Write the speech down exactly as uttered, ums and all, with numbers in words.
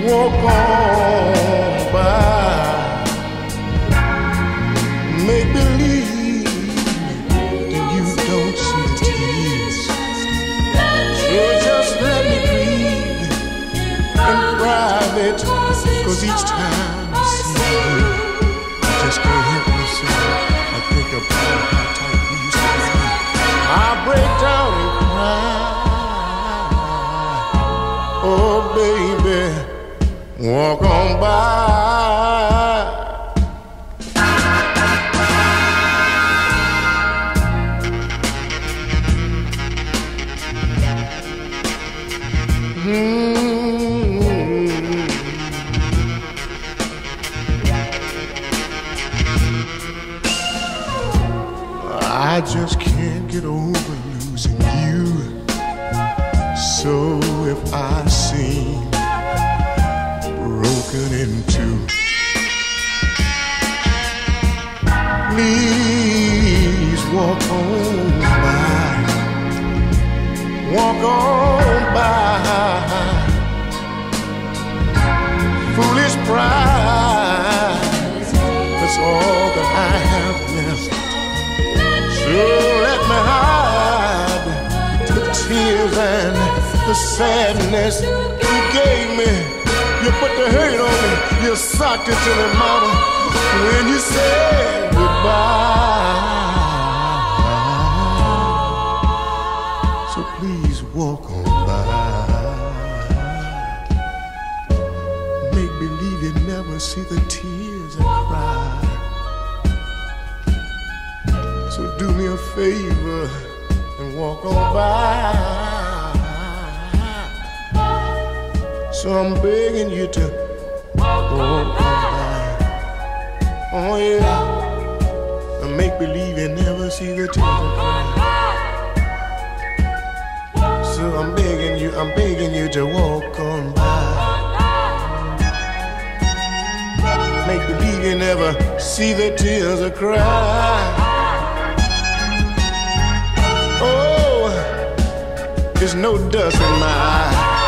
walk on by. Make believe that you don't see the tears. So just let me breathe in private, cause each time I see you, I just can't help myself. I think about how tight we used to be. I break down and cry. Oh baby, walk on by. Mm-hmm. I just can't get over losing you. So if I seem broken in two, please walk on by. Walk on by. Foolish pride, that's all that I have left. So let me hide the tears and the sadness you gave me. You put the hurt on me, you socked it to me, mama, when you said goodbye. So please walk on by. Make believe you never see the tears I cry. So do me a favor and walk on by. So I'm begging you to walk on by. Oh yeah, and make believe you never see the tears I cry. So I'm begging you, I'm begging you to walk on by. Make believe you never see the tears I cry. Oh, there's no dust in my eye.